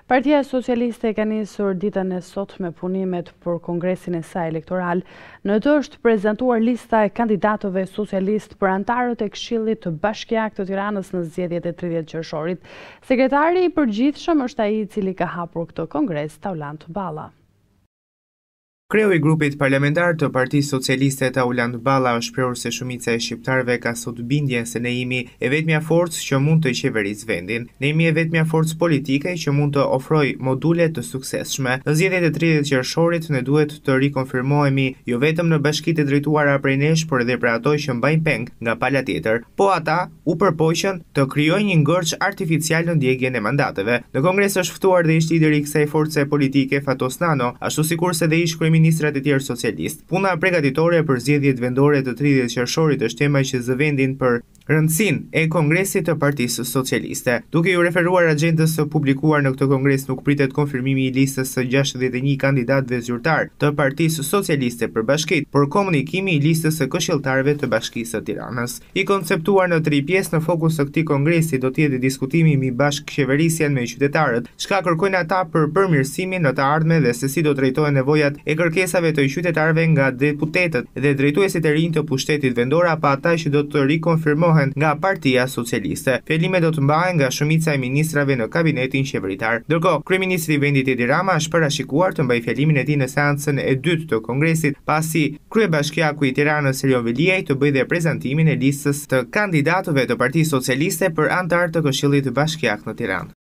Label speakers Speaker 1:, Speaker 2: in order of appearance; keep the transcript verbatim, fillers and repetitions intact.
Speaker 1: Partia Socialiste ka nisur ditën e sotme punimet për kongresin e saj elektoral. Në të është prezantuar lista e kandidatëve socialist për antarët e Këshillit të Bashkiak të Tiranës në zgjedhjet e tridhjetë qershorit. Sekretari i përgjithshëm është ai i cili ka hapur këtë kongres, Taulant Balla.
Speaker 2: Kreu i grupit parlamentar të Partisë Socialiste Taulant Balla është shprehur se shumica e shqiptarëve ka sot bindjen se ne jemi e vetmja forcë që mund të qeverisë vendin. Ne jemi e vetmja forcë politike që mund të ofrojë module të suksesshme. Në zgjedhjet e tridhjetë qershorit ne duhet të rikonfirmohemi jo vetëm në bashkitë e drejtuara prej nesh, por edhe për ato që mbajnë peng nga pala tjetër. Po ata u përpoqën të krijojnë një ngërç artificial në ndjekjen e mandateve. Në kongres është ftuar dhe ish lideri i kësaj force politike Fatos Nano, ashtu sikurse dhe ish ministrat e tjerë socialist. Puna përgatitore për zgjedhjet vendore të tridhjetë qershorit është tema që zë vendin për rëndësinë e Kongresit të Partisë Socialiste. Duke ju referuar agjendës së publikuar në këtë kongres, nuk pritet konfirmimi i listës së gjashtëdhjetë e një kandidatëve zyrtar të Partisë Socialiste për bashkitë, por komunikimi i listës së këshilltarëve të Bashkisë së Tiranës. I konceptuar në tri pjesë, në fokus të këtij kongresi do të jetë diskutimi mbi bashkëqeverisjen me qytetarët, çka kërkojnë ata për përmirësimin në të ardhmen dhe se si do drejtohen nevojat e kërkesave të qytetarëve nga deputetët dhe drejtuesit e rinj të pushtetit vendor apo ata që do të rikonfirmohen nga Partia Socialiste. Fjalimet do të mbahen nga shumica e ministrave në kabinetin qeveritar. Ndërkohë, kryeministri i vendit Edi Rama është parashikuar të mbajë fjalimin e tij në seancën e dytë të kongresit, pasi kryebashkiaku i Tiranës Erion Veliaj të bëjë dhe prezantimin e listës të kandidatëve të Partisë Socialiste për antar të Këshillit Bashkiak në Tiranë.